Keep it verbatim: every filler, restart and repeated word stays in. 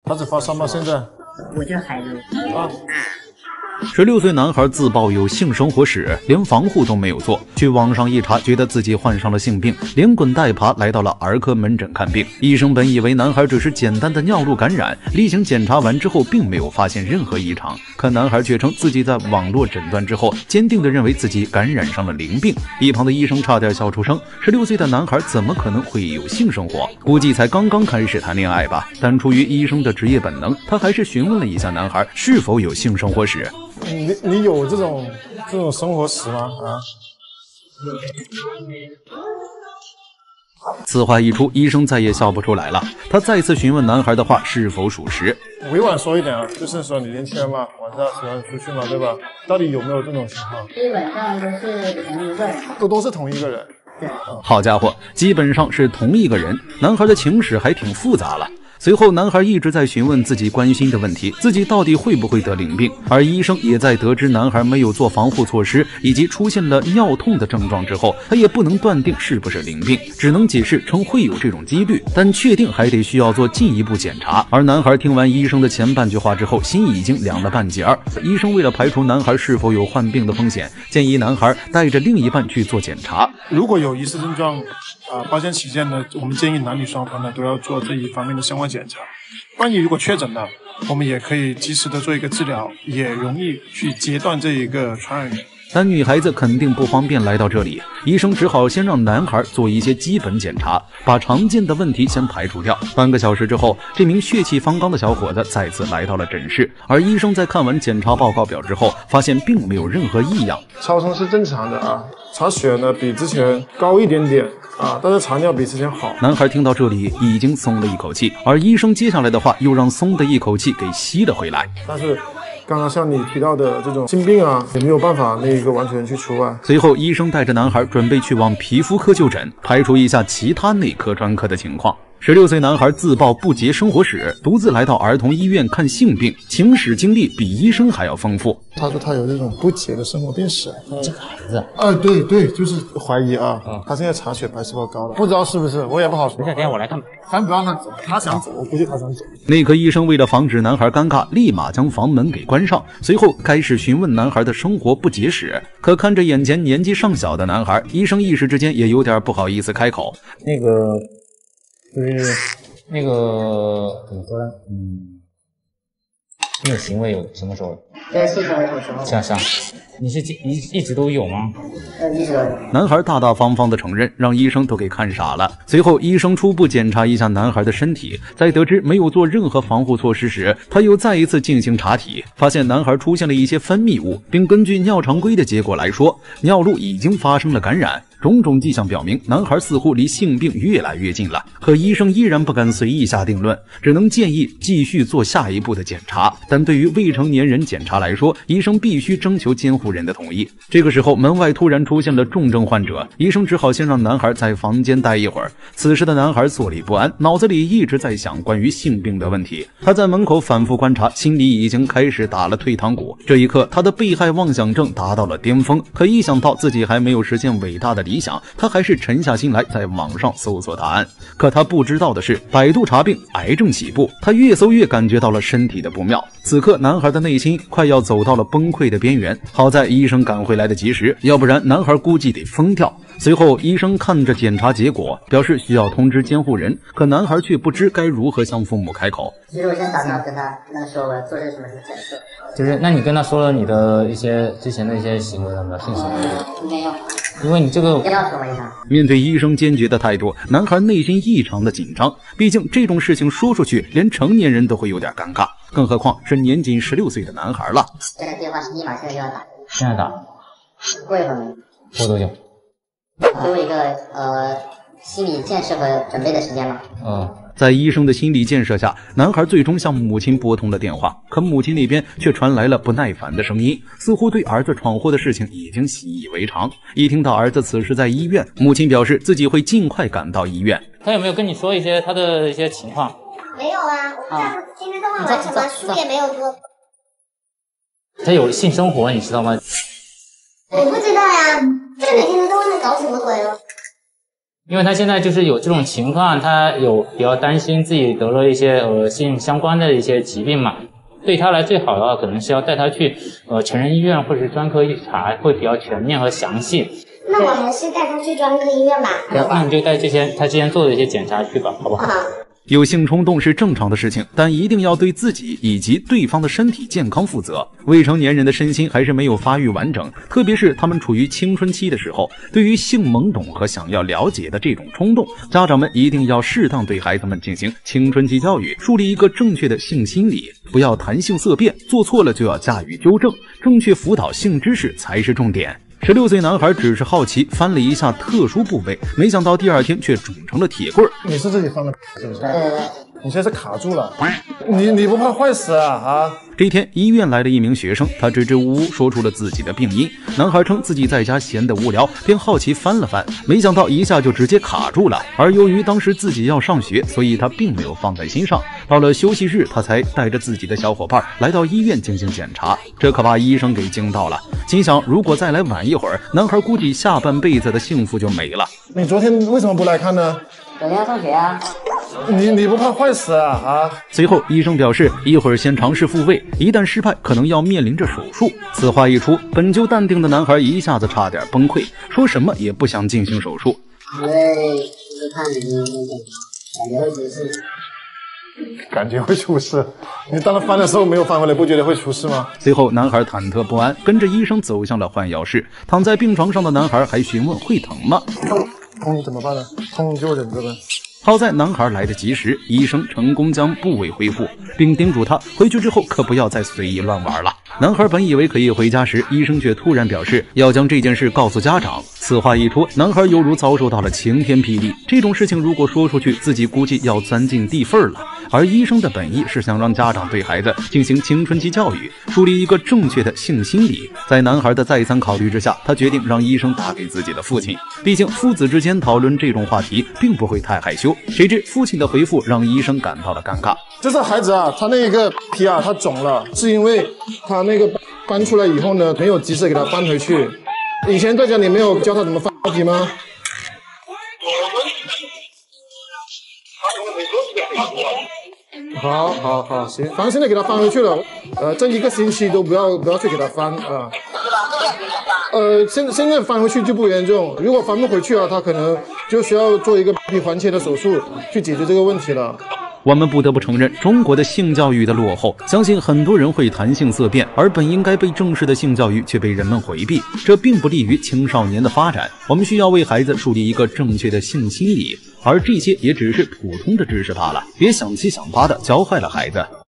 孩子发烧吗？现在？ 我就孩子啊。 十六岁男孩自曝有性生活史，连防护都没有做，去网上一查，觉得自己患上了性病，连滚带爬来到了儿科门诊看病。医生本以为男孩只是简单的尿路感染，例行检查完之后并没有发现任何异常，可男孩却称自己在网络诊断之后，坚定地认为自己感染上了淋病。一旁的医生差点笑出声，十六岁的男孩怎么可能会有性生活？估计才刚刚开始谈恋爱吧。但出于医生的职业本能，他还是询问了一下男孩是否有性生活史。 你你有这种这种生活史吗？啊！ 此话一出，医生再也笑不出来了。他再次询问男孩的话是否属实。 委婉说一点啊，就是说你年轻人嘛，晚上喜欢出去嘛，对吧？到底有没有这种情况？ 基本上都是同一个人， 都都是同一个人。 对， 好家伙，基本上是同一个人。男孩的情史还挺复杂了。 随后，男孩一直在询问自己关心的问题：自己到底会不会得淋病？而医生也在得知男孩没有做防护措施，以及出现了尿痛的症状之后，他也不能断定是不是淋病，只能解释称会有这种几率，但确定还得需要做进一步检查。而男孩听完医生的前半句话之后，心已经凉了半截儿。医生为了排除男孩是否有患病的风险，建议男孩带着另一半去做检查。 如果有疑似症状，啊，保险起见呢，我们建议男女双方呢都要做这一方面的相关检查。万一如果确诊了，我们也可以及时的做一个治疗，也容易去截断这一个传染源。 但女孩子肯定不方便来到这里，医生只好先让男孩做一些基本检查，把常见的问题先排除掉。半个小时之后，这名血气方刚的小伙子再次来到了诊室，而医生在看完检查报告表之后，发现并没有任何异样， 超声是正常的啊，查血呢比之前高一点点啊，但是查尿比之前好。 男孩听到这里已经松了一口气，而医生接下来的话又让松的一口气给吸了回来。 但是。 刚刚像你提到的这种性病啊，也没有办法那个完全去除外。 随后，医生带着男孩准备去往皮肤科就诊，排除一下其他内科专科的情况。十六岁男孩自曝不洁生活史，独自来到儿童医院看性病，情史经历比医生还要丰富。 他说他有这种不洁的生活病史。 这个孩子， 啊，对对，就是怀疑啊，嗯、他现在查血白细胞高了，不知道是不是，我也不好说。 等一下，等一下，我来看。 咱不让他走，他想走，我估计他想走。 内科医生为了防止男孩尴尬，立马将房门给关上，随后开始询问男孩的生活不洁史。可看着眼前年纪尚小的男孩，医生一时之间也有点不好意思开口。 那个。 就是那个怎么说呢？嗯，那个行为有什么时候？这是性行为什么时候？是啊是啊，你是一一直都有吗？呃，一直都有。 男孩大大方方的承认，让医生都给看傻了。随后，医生初步检查一下男孩的身体，在得知没有做任何防护措施时，他又再一次进行查体，发现男孩出现了一些分泌物，并根据尿常规的结果来说，尿路已经发生了感染。 种种迹象表明，男孩似乎离性病越来越近了。可医生依然不敢随意下定论，只能建议继续做下一步的检查。但对于未成年人检查来说，医生必须征求监护人的同意。这个时候，门外突然出现了重症患者，医生只好先让男孩在房间待一会儿。此时的男孩坐立不安，脑子里一直在想关于性病的问题。他在门口反复观察，心里已经开始打了退堂鼓。这一刻，他的被害妄想症达到了巅峰。可一想到自己还没有实现伟大的理想，他还是沉下心来在网上搜索答案。可他不知道的是，百度查病癌症起步，他越搜越感觉到了身体的不妙。此刻男孩的内心快要走到了崩溃的边缘，好在医生赶回来的及时，要不然男孩估计得疯掉。随后医生看着检查结果，表示需要通知监护人，可男孩却不知该如何向父母开口。 其实我先打算跟他那说我要做些什么检测，就是那你跟他说了你的一些之前的一些行为了没有？性行为没有。因为你这个不要说一下。 面对医生坚决的态度，男孩内心异常的紧张。毕竟这种事情说出去，连成年人都会有点尴尬，更何况是年仅十六岁的男孩了。 这个电话是立马现在就要打。现在打。过一会儿。过多久？给我一个呃心理建设和准备的时间吧。嗯。 在医生的心理建设下，男孩最终向母亲拨通了电话，可母亲那边却传来了不耐烦的声音，似乎对儿子闯祸的事情已经习以为常。一听到儿子此时在医院，母亲表示自己会尽快赶到医院。 他有没有跟你说一些他的一些情况？ 没有啊，我不知道他今天都会玩什么，书也没有读。 他有性生活，你知道吗？ 我不知道呀，这每天都在搞什么鬼了？ 因为他现在就是有这种情况，他有比较担心自己得了一些呃性相关的一些疾病嘛。对他来最好的话，可能是要带他去呃成人医院或者是专科一查，会比较全面和详细。 那我还是带他去专科医院吧。 那那你就带这些他之前做的一些检查去吧，好不好？ 啊。 有性冲动是正常的事情，但一定要对自己以及对方的身体健康负责。未成年人的身心还是没有发育完整，特别是他们处于青春期的时候，对于性懵懂和想要了解的这种冲动，家长们一定要适当对孩子们进行青春期教育，树立一个正确的性心理，不要谈性色变，做错了就要加以纠正，正确辅导性知识才是重点。十六岁男孩只是好奇翻了一下特殊部位，没想到第二天却肿成了铁棍。 你是自己翻的是不是？呃，你现在是卡住了，你你不怕坏死啊啊！ 这天，医院来了一名学生，他支支吾吾说出了自己的病因。男孩称自己在家闲得无聊，便好奇翻了翻，没想到一下就直接卡住了。而由于当时自己要上学，所以他并没有放在心上。到了休息日，他才带着自己的小伙伴来到医院进行检查，这可把医生给惊到了。心想，如果再来晚一会儿，男孩估计下半辈子的幸福就没了。 你昨天为什么不来看呢？ 昨天要上学啊。 你你不怕坏死啊啊！ 随后医生表示，一会儿先尝试复位，一旦失败，可能要面临着手术。此话一出，本就淡定的男孩一下子差点崩溃，说什么也不想进行手术。 因为就是看你那个感觉会出事。 感觉会出事？你当他翻的时候没有翻回来，不觉得会出事吗？ 随后，男孩忐忑不安，跟着医生走向了换药室。躺在病床上的男孩还询问会疼吗？ 痛，痛怎么办呢？痛就忍着呗。 好在男孩来得及时，医生成功将部位恢复，并叮嘱他回去之后可不要再随意乱玩了。男孩本以为可以回家时，医生却突然表示要将这件事告诉家长。此话一出，男孩犹如遭受到了晴天霹雳。这种事情如果说出去，自己估计要钻进地缝了。而医生的本意是想让家长对孩子进行青春期教育，树立一个正确的性心理。在男孩的再三考虑之下，他决定让医生打给自己的父亲，毕竟父子之间讨论这种话题并不会太害羞。谁知父亲的回复让医生感到了尴尬。 这是孩子啊，他那个皮啊，他肿了，是因为他那个搬出来以后呢，没有及时给他搬回去。以前在家里没有教他怎么翻皮吗？好，好，好，行，反正现在给他翻回去了。呃，这一个星期都不要不要去给他翻啊。呃，现现在翻回去就不严重，如果翻不回去啊，他可能就需要做一个皮环切的手术去解决这个问题了。 我们不得不承认中国的性教育的落后，相信很多人会谈性色变，而本应该被正视的性教育却被人们回避，这并不利于青少年的发展。我们需要为孩子树立一个正确的性心理，而这些也只是普通的知识罢了，别想七想八的教坏了孩子。